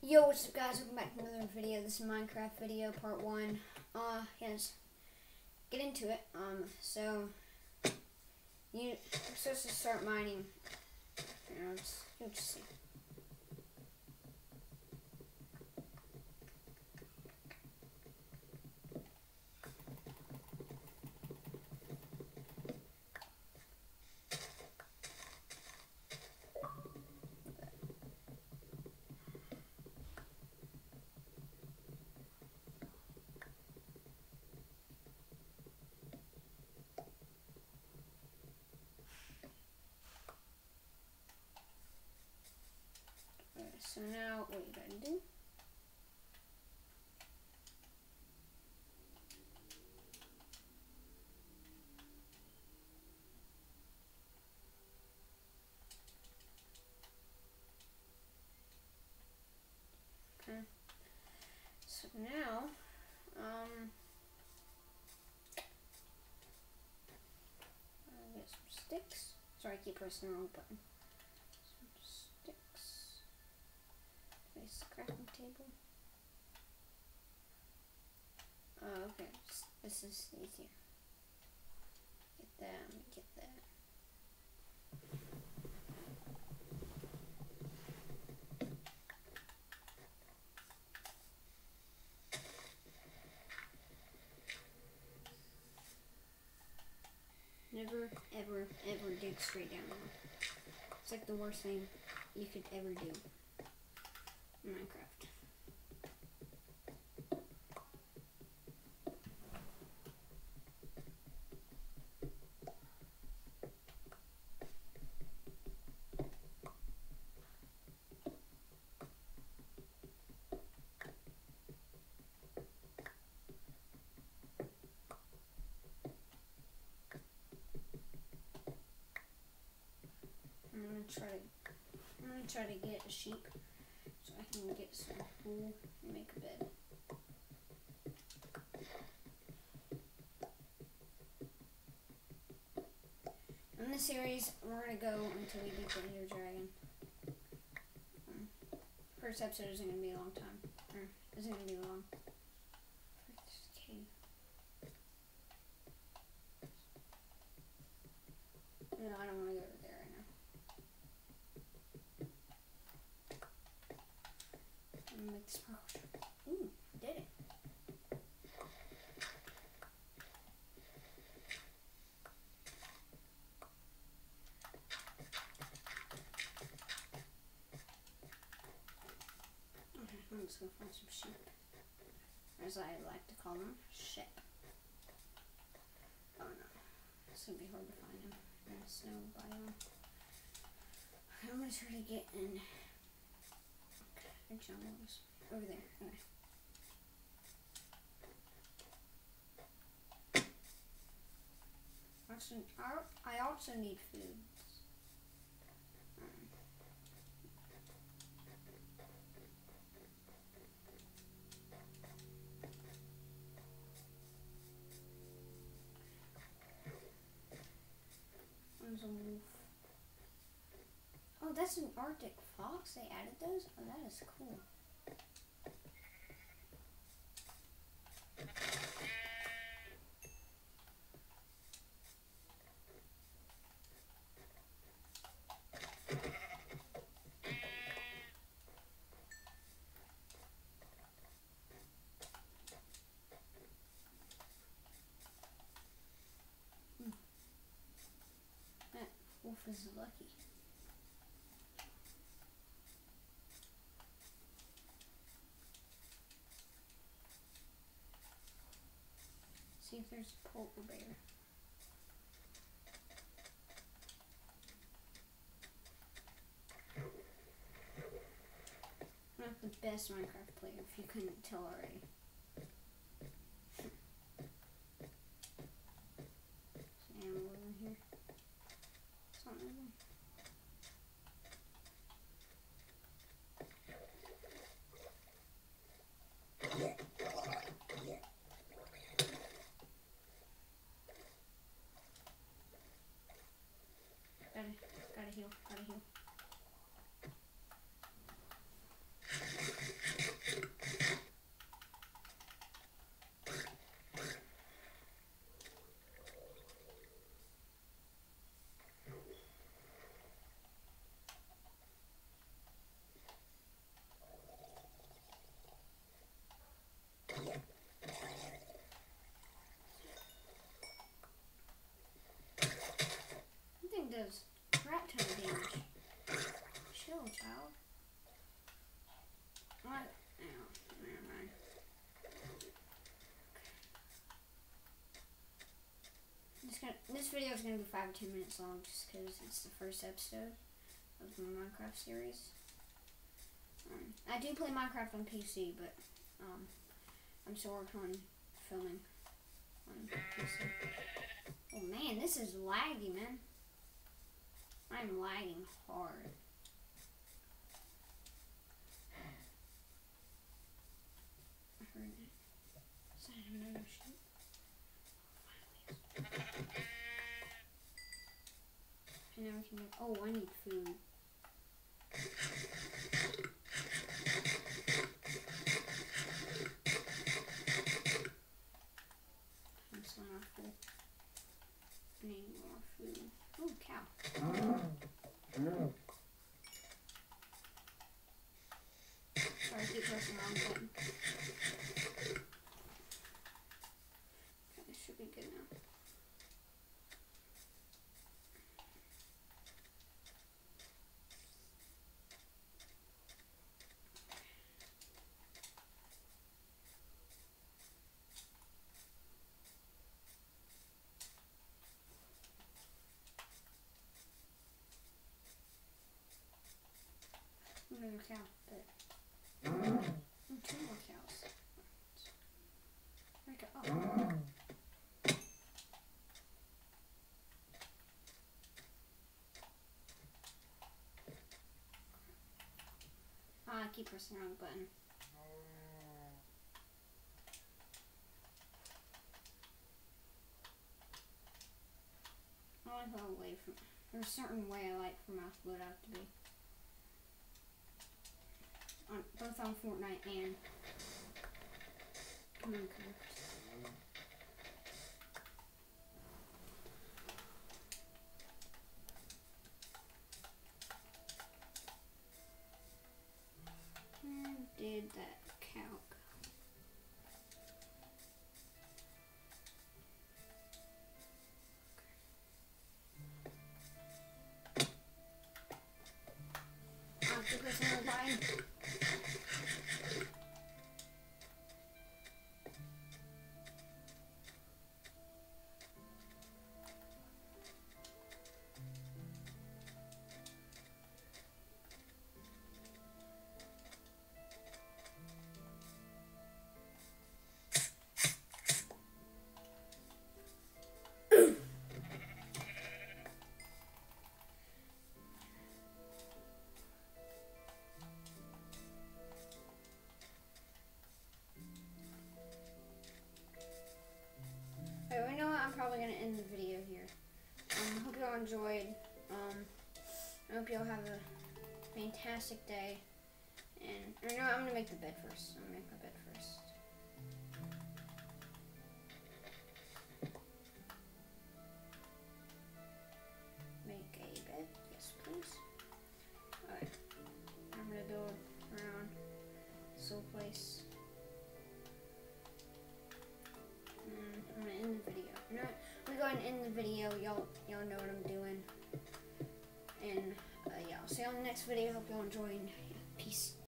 Yo, what's up guys, welcome back to another video. This is Minecraft video part 1. Yes, get into it. So you're supposed to start mining. You'll just see. So now what you gotta do, okay, so now I'll get some sticks. Sorry, I keep pressing the wrong button. Some sticks. Place the crafting table. Okay, this is easier. Get that, get that. Never, ever, ever dig straight down there. It's like the worst thing you could ever do in Minecraft. I'm gonna try to get a sheep so I can get some wool and make a bed. In this series, we're gonna go until we beat the Ender Dragon. First episode isn't gonna be a long time, or isn't gonna be long. This cave. No, I don't want to go over there right now. Make this sparkle. Ooh, did it. Okay, I'm just gonna find some sheep. As I like to call them, sheep. Oh no, it's gonna be hard to find them in the snow biome. Okay, I'm gonna try to get in. The jungle is over there. Okay. I also need food. There's a wolf. Oh, that's an Arctic fox. They added those? Oh, that is cool. That wolf is lucky. See if there's a polar bear. I'm not the best Minecraft player, if you couldn't tell already. There's an animal over here. Something over there. Gotta heal, gotta heal. video is going to be 5 or 10 minutes long just because it's the first episode of the Minecraft series. I do play Minecraft on PC, but I'm still working on filming on PC. Oh man, this is laggy, man. I'm lagging hard. I heard it. Is that another shit? And now we can make, oh, I need food. I'm still not full. I need more food. Oh, cow. Sorry, I keep pressing the wrong button. Okay, this should be good now. Another cow. But two more cows. Where'd it go? Oh. I keep pressing the wrong button. I like the way from. There's a certain way I like for my loadout to be. Both on Fortnite and Minecraft. Where did that cow go? I have to put some more button. Alright, you know what? I'm probably going to end the video here. Hope you all enjoyed. I hope you all have a fantastic day. And you know what? I'm going to make the bed first. I'm going to make my bed first. Make a bed. Yes, please. Alright. I'm going to build around this little place. I'm gonna end the video. You know what? I'm gonna go ahead and end the video. Y'all know what I'm doing. And yeah, I'll see you on the next video. Hope y'all enjoy. And yeah, peace.